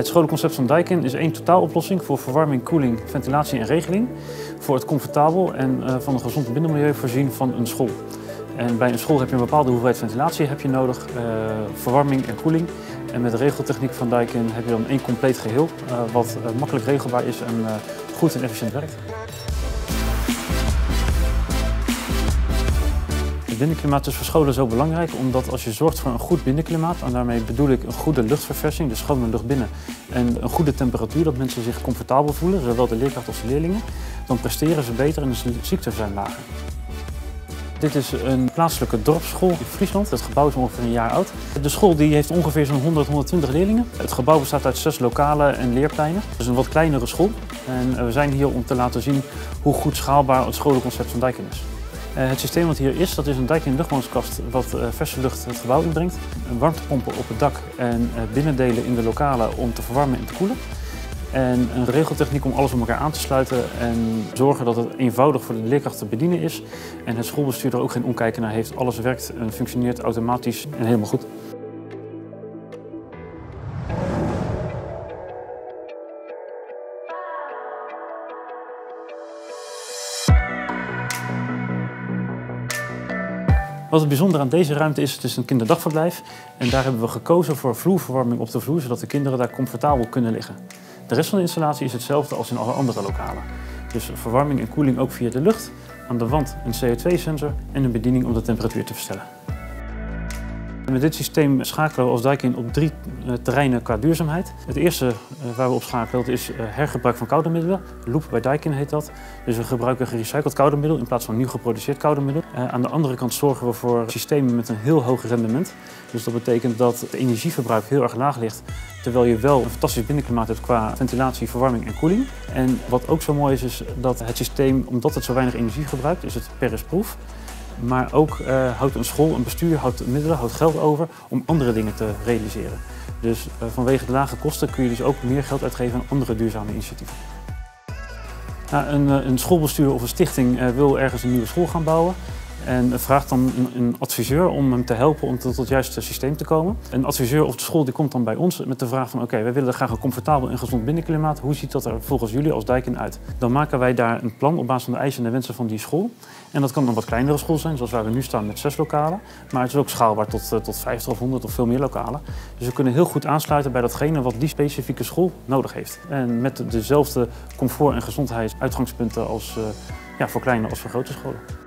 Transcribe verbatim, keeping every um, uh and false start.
Het scholenconcept van Daikin is één totaaloplossing voor verwarming, koeling, ventilatie en regeling. Voor het comfortabel en uh, van een gezond binnenmilieu voorzien van een school. En bij een school heb je een bepaalde hoeveelheid ventilatie heb je nodig, uh, verwarming en koeling. En met de regeltechniek van Daikin heb je dan één compleet geheel uh, wat uh, makkelijk regelbaar is en uh, goed en efficiënt werkt. Het binnenklimaat is voor scholen zo belangrijk omdat als je zorgt voor een goed binnenklimaat, en daarmee bedoel ik een goede luchtverversing, dus schone lucht binnen, en een goede temperatuur, dat mensen zich comfortabel voelen, zowel de leerkracht als de leerlingen, dan presteren ze beter en de ziekten zijn lager. Dit is een plaatselijke dorpsschool in Friesland. Het gebouw is ongeveer een jaar oud. De school die heeft ongeveer zo'n honderd, honderdtwintig leerlingen. Het gebouw bestaat uit zes lokalen en leerpleinen. Het is een wat kleinere school. En we zijn hier om te laten zien hoe goed schaalbaar het scholenconcept van Daikin is. Het systeem wat hier is, dat is een Daikin luchtmanstkast wat verse lucht het gebouw inbrengt. Warmtepompen op het dak en binnendelen in de lokalen om te verwarmen en te koelen. En een regeltechniek om alles op elkaar aan te sluiten en zorgen dat het eenvoudig voor de leerkracht te bedienen is. En het schoolbestuur er ook geen omkijken naar heeft. Alles werkt en functioneert automatisch en helemaal goed. Wat het bijzondere aan deze ruimte is, het is een kinderdagverblijf. En daar hebben we gekozen voor vloerverwarming op de vloer, zodat de kinderen daar comfortabel kunnen liggen. De rest van de installatie is hetzelfde als in alle andere lokalen. Dus verwarming en koeling ook via de lucht, aan de wand een C O twee sensor en een bediening om de temperatuur te verstellen. Met dit systeem schakelen we als Daikin op drie terreinen qua duurzaamheid. Het eerste waar we op schakelen is hergebruik van koude middelen. Loop bij Daikin heet dat. Dus we gebruiken gerecycled koude middel in plaats van nieuw geproduceerd koude middel. Aan de andere kant zorgen we voor systemen met een heel hoog rendement. Dus dat betekent dat het energieverbruik heel erg laag ligt, terwijl je wel een fantastisch binnenklimaat hebt qua ventilatie, verwarming en koeling. En wat ook zo mooi is, is dat het systeem, omdat het zo weinig energie gebruikt, is het Paris-proof. Maar ook uh, houdt een school, een bestuur, houdt middelen, houdt geld over om andere dingen te realiseren. Dus uh, vanwege de lage kosten kun je dus ook meer geld uitgeven aan andere duurzame initiatieven. Nou, een, een schoolbestuur of een stichting uh, wil ergens een nieuwe school gaan bouwen. En vraagt dan een, een adviseur om hem te helpen om tot het juiste systeem te komen. Een adviseur of de school die komt dan bij ons met de vraag van oké, okay, wij willen graag een comfortabel en gezond binnenklimaat. Hoe ziet dat er volgens jullie als Daikin uit? Dan maken wij daar een plan op basis van de eisen en de wensen van die school. En dat kan een wat kleinere school zijn, zoals waar we nu staan met zes lokalen. Maar het is ook schaalbaar tot, tot vijftig of honderd of veel meer lokalen. Dus we kunnen heel goed aansluiten bij datgene wat die specifieke school nodig heeft. En met dezelfde comfort- en gezondheidsuitgangspunten als, uh, ja, voor kleine als voor grote scholen.